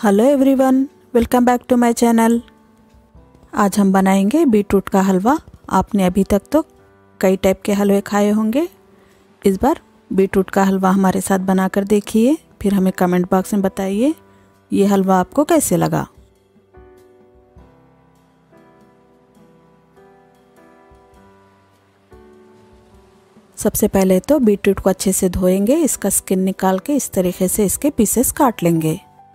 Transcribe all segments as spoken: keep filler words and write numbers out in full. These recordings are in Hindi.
Hello everyone, welcome back to my channel. आज हम बनाएंगे बीटरूट का हलवा। आपने अभी तक तो कई टाइप के हलवे खाए होंगे। इस बार बीटरूट का हलवा हमारे साथ बनाकर देखिए, फिर हमें कमेंट बॉक्स में बताइए ये हलवा आपको कैसे लगा। सबसे पहले तो बीटरूट को अच्छे से धोएंगे। इसका स्किन निकाल के इस तरीके से इसके पीसेस काट लेंगे।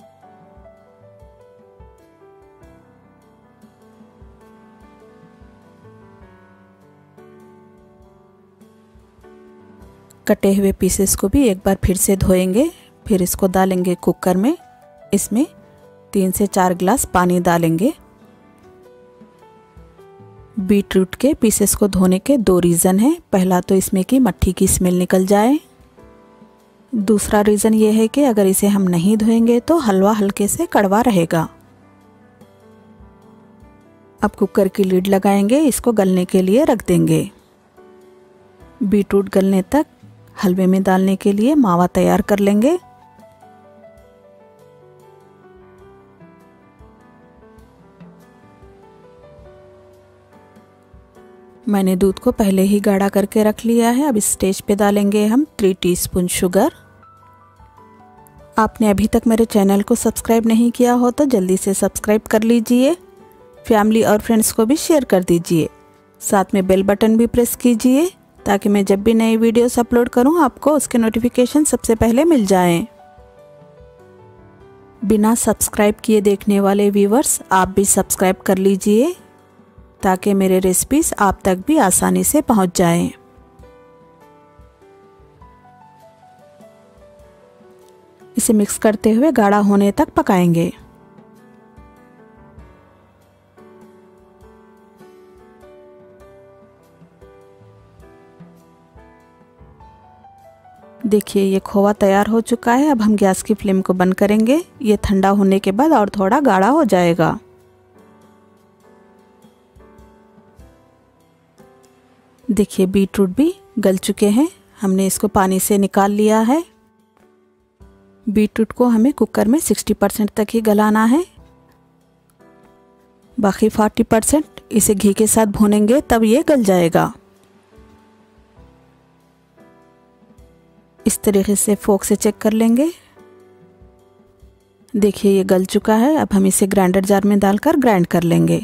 कटे हुए पीसेस को भी एक बार फिर से धोएंगे। फिर इसको डालेंगे कुकर में। इसमें तीन से चार गिलास पानी डालेंगे। बीटरूट के पीसेस को धोने के दो रीज़न हैं। पहला तो इसमें की मट्ठी की स्मेल निकल जाए। दूसरा रीज़न ये है कि अगर इसे हम नहीं धोएंगे तो हलवा हल्के से कड़वा रहेगा। अब कुकर की लीड लगाएंगे, इसको गलने के लिए रख देंगे। बीटरूट गलने तक हलवे में डालने के लिए मावा तैयार कर लेंगे। मैंने दूध को पहले ही गाढ़ा करके रख लिया है। अब इस स्टेज पे डालेंगे हम थ्री टीस्पून शुगर। आपने अभी तक मेरे चैनल को सब्सक्राइब नहीं किया हो तो जल्दी से सब्सक्राइब कर लीजिए। फैमिली और फ्रेंड्स को भी शेयर कर दीजिए। साथ में बेल बटन भी प्रेस कीजिए ताकि मैं जब भी नई वीडियोस अपलोड करूं आपको उसके नोटिफिकेशन सबसे पहले मिल जाएं। बिना सब्सक्राइब किए देखने वाले व्यूवर्स आप भी सब्सक्राइब कर लीजिए ताकि मेरे रेसिपीज आप तक भी आसानी से पहुंच जाएं। इसे मिक्स करते हुए गाढ़ा होने तक पकाएंगे। देखिए ये खोवा तैयार हो चुका है। अब हम गैस की फ्लेम को बंद करेंगे। ये ठंडा होने के बाद और थोड़ा गाढ़ा हो जाएगा। देखिए बीटरूट भी गल चुके हैं। हमने इसको पानी से निकाल लिया है। बीटरूट को हमें कुकर में साठ परसेंट तक ही गलाना है। बाकी चालीस परसेंट इसे घी के साथ भूनेंगे तब ये गल जाएगा। इस तरीके से फोक से चेक कर लेंगे। देखिए ये गल चुका है। अब हम इसे ग्राइंडर जार में डालकर ग्राइंड कर लेंगे।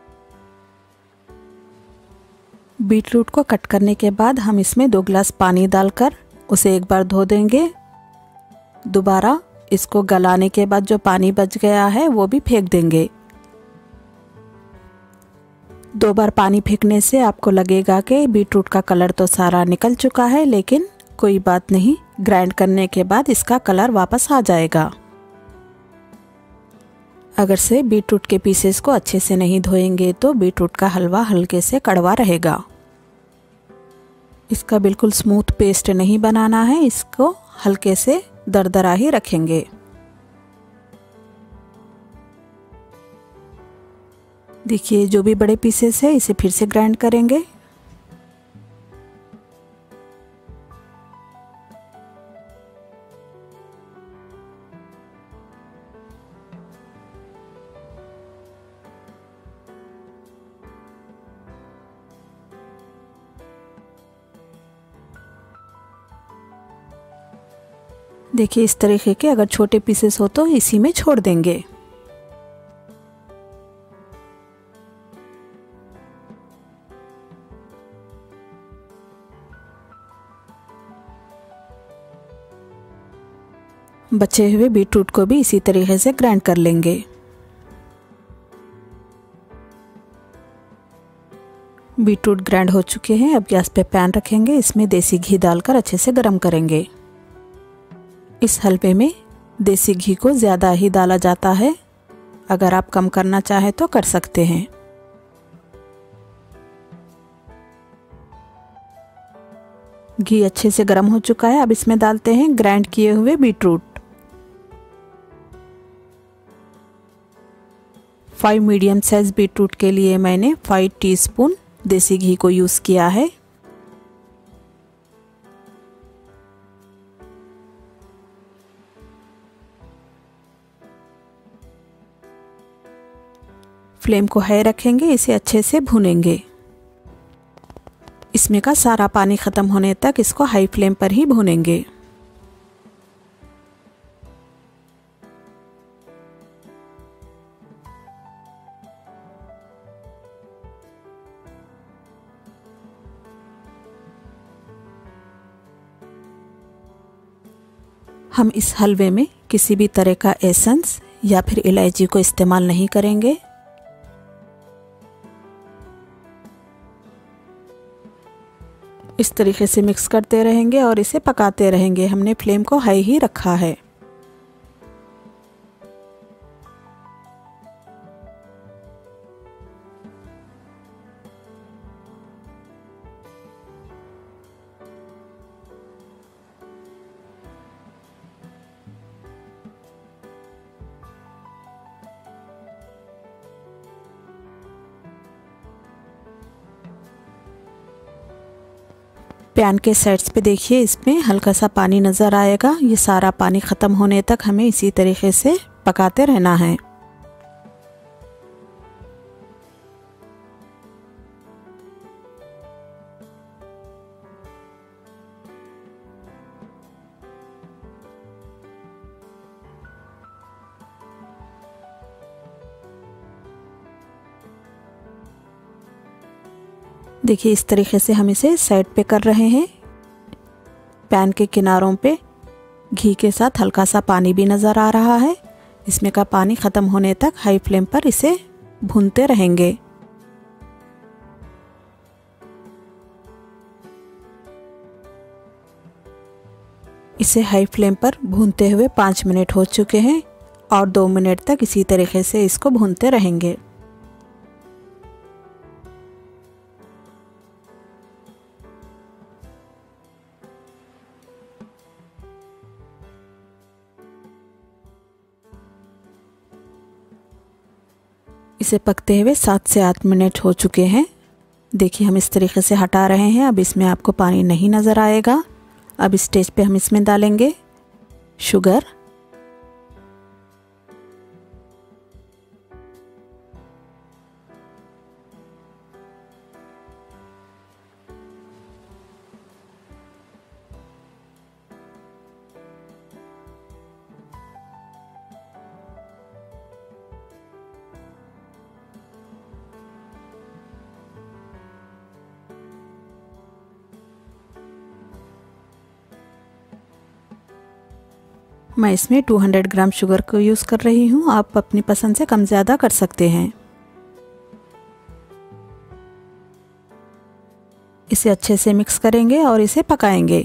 बीटरूट को कट करने के बाद हम इसमें दो गिलास पानी डालकर उसे एक बार धो देंगे। दोबारा इसको गलाने के बाद जो पानी बच गया है वो भी फेंक देंगे। दो बार पानी फेंकने से आपको लगेगा कि बीटरूट का कलर तो सारा निकल चुका है, लेकिन कोई बात नहीं, ग्राइंड करने के बाद इसका कलर वापस आ जाएगा। अगर से बीटरूट के पीसेस को अच्छे से नहीं धोएंगे तो बीटरूट का हलवा हल्के से कड़वा रहेगा। इसका बिल्कुल स्मूथ पेस्ट नहीं बनाना है, इसको हल्के से दरदरा ही रखेंगे। देखिए जो भी बड़े पीसेस है इसे फिर से ग्राइंड करेंगे। देखिए इस तरीके के अगर छोटे पीसेस हो तो इसी में छोड़ देंगे। बचे हुए बीटरूट को भी इसी तरीके से ग्राइंड कर लेंगे। बीटरूट ग्राइंड हो चुके हैं। अब गैस पे पैन रखेंगे। इसमें देसी घी डालकर अच्छे से गरम करेंगे। इस हलवे में देसी घी को ज़्यादा ही डाला जाता है। अगर आप कम करना चाहें तो कर सकते हैं। घी अच्छे से गर्म हो चुका है। अब इसमें डालते हैं ग्राइंड किए हुए beetroot. Five medium size beetroot के लिए मैंने फाइव टीस्पून देसी घी को यूज़ किया है। फ्लेम को हाई रखेंगे, इसे अच्छे से भूनेंगे। इसमें का सारा पानी ख़त्म होने तक इसको हाई फ्लेम पर ही भूनेंगे। हम इस हलवे में किसी भी तरह का एसेंस या फिर इलायची को इस्तेमाल नहीं करेंगे। इस तरीके से मिक्स करते रहेंगे और इसे पकाते रहेंगे। हमने फ्लेम को हाई ही रखा है। पैन के साइड्स पे देखिए, इसमें हल्का सा पानी नज़र आएगा। ये सारा पानी ख़त्म होने तक हमें इसी तरीके से पकाते रहना है। देखिए इस तरीके से हम इसे साइड पे कर रहे हैं। पैन के किनारों पे घी के साथ हल्का सा पानी भी नज़र आ रहा है। इसमें का पानी ख़त्म होने तक हाई फ्लेम पर इसे भूनते रहेंगे। इसे हाई फ्लेम पर भूनते हुए पाँच मिनट हो चुके हैं और दो मिनट तक इसी तरीके से इसको भूनते रहेंगे। इसे पकते हुए सात से आठ मिनट हो चुके हैं। देखिए हम इस तरीके से हटा रहे हैं। अब इसमें आपको पानी नहीं नज़र आएगा। अब इस स्टेज पे हम इसमें डालेंगे शुगर, मैं इसमें दो सौ ग्राम शुगर को यूज़ कर रही हूँ। आप अपनी पसंद से कम ज़्यादा कर सकते हैं। इसे अच्छे से मिक्स करेंगे और इसे पकाएंगे।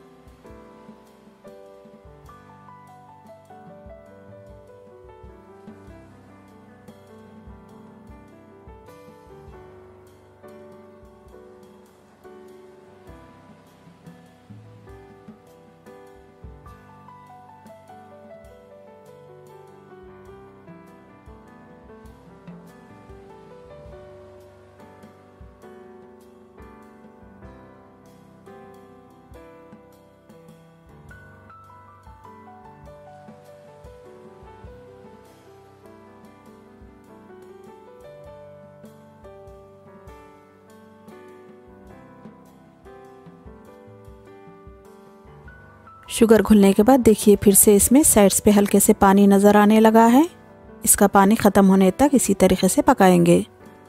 शुगर घुलने के बाद देखिए फिर से इसमें साइड्स पे हल्के से पानी नज़र आने लगा है। इसका पानी ख़त्म होने तक इसी तरीके से पकाएंगे।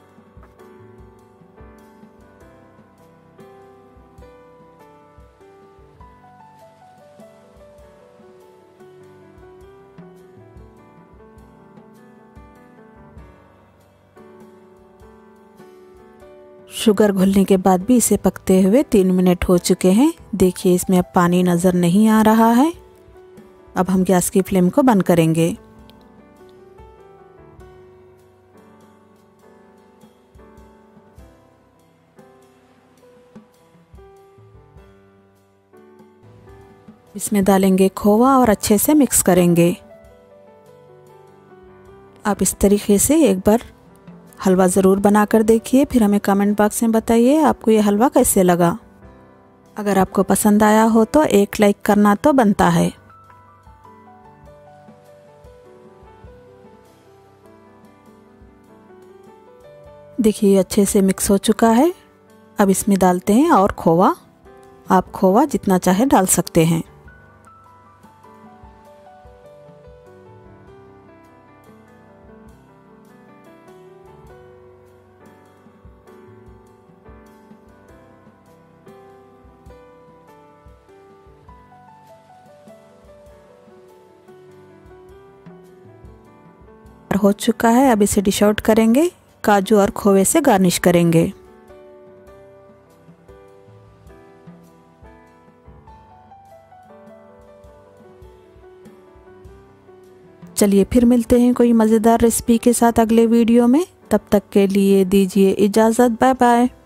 शुगर घुलने के बाद भी इसे पकते हुए तीन मिनट हो चुके हैं। देखिए इसमें अब पानी नज़र नहीं आ रहा है। अब हम गैस की फ्लेम को बंद करेंगे। इसमें डालेंगे खोवा और अच्छे से मिक्स करेंगे। आप इस तरीके से एक बार हलवा ज़रूर बनाकर देखिए, फिर हमें कमेंट बॉक्स में बताइए आपको ये हलवा कैसे लगा। अगर आपको पसंद आया हो तो एक लाइक करना तो बनता है। देखिए अच्छे से मिक्स हो चुका है। अब इसमें डालते हैं और खोवा। आप खोवा जितना चाहे डाल सकते हैं। हो चुका है। अब इसे डिश आउट करेंगे। काजू और खोवे से गार्निश करेंगे। चलिए फिर मिलते हैं कोई मज़ेदार रेसिपी के साथ अगले वीडियो में। तब तक के लिए दीजिए इजाज़त। Bye bye.